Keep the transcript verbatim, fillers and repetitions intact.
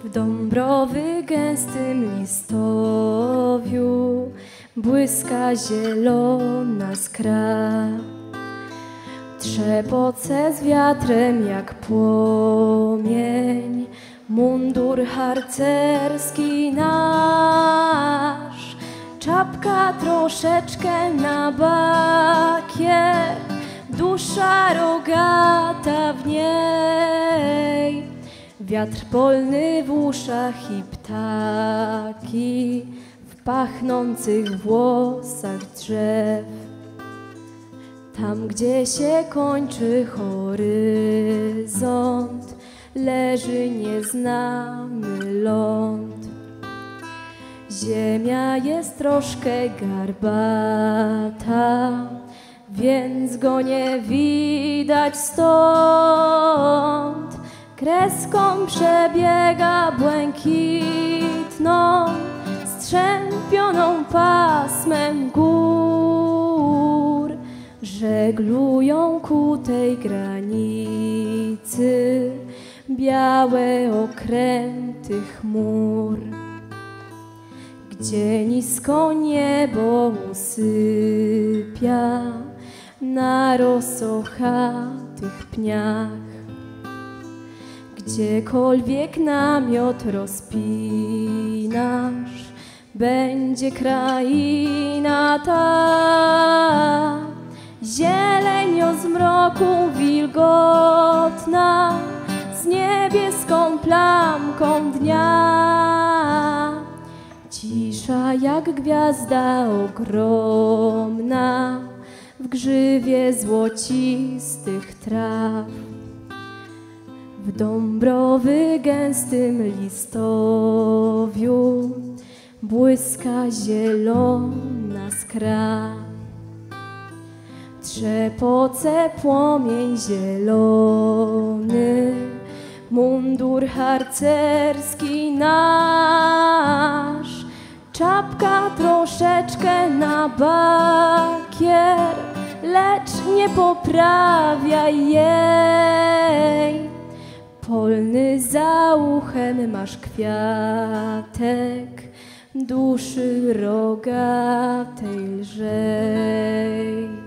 Dąbrowy gęstym listowiu błyska zielona skra. Trzepoce z wiatrem jak płomień mundur harcerski nasz. Czapka troszeczkę na bakier, dusza rogata w niej. Wiatr polny w uszach i ptaki w pachnących włosach drzew. Tam, gdzie się kończy horyzont, leży nieznany ląd. Ziemia jest troszkę garbata, więc go nie widać stąd. Kreską przebiega błękitną, strzępioną pasmem gór. Żeglują ku tej granicy białe okręty chmur. Gdzie nisko niebo usypia na rosochatych pniach. Gdziekolwiek namiot rozpinasz, będzie kraina ta. Zieleń o zmroku wilgotna, z niebieską plamką dnia. Cisza jak gwiazda ogromna w grzywie złocistych traw. W dąbrowy gęstym listowiu błyska zielona skra. Trzepoce płomień zielony mundur harcerski nasz. Czapka troszeczkę na bakier, lecz nie poprawia jej. Polny za uchem masz kwiatek duszy rogatej lżej.